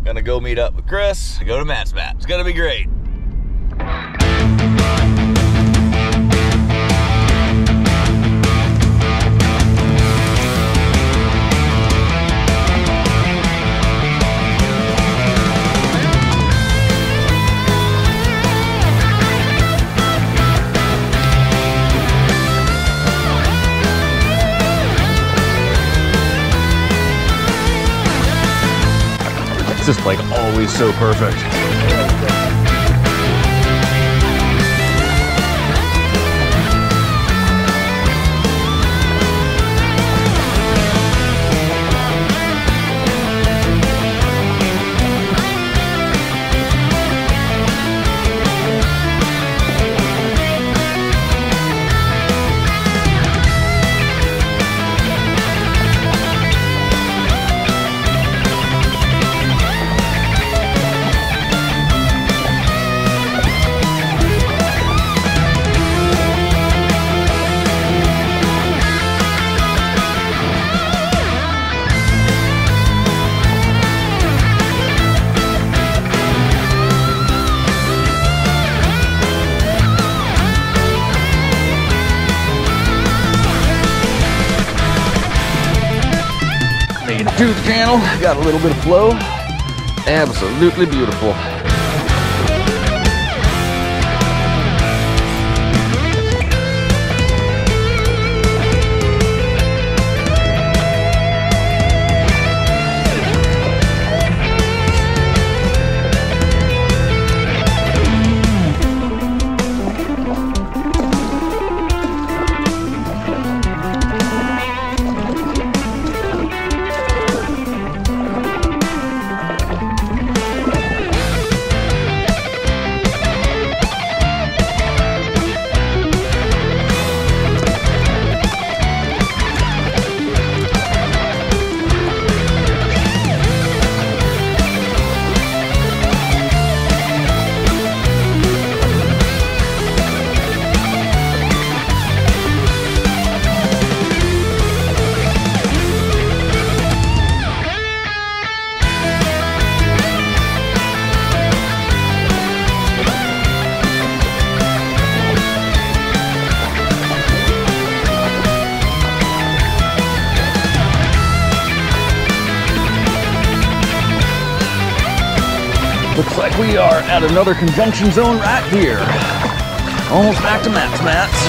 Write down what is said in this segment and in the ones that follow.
Gonna go meet up with Chris, go to Matt's Mat. It's gonna be great. Just like always so perfect. To the channel, got a little bit of flow, absolutely beautiful. Looks like we are at another conjunction zone right here. Almost back to Matt's mats.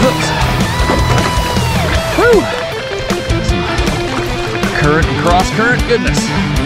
Woo! Current and cross current, goodness.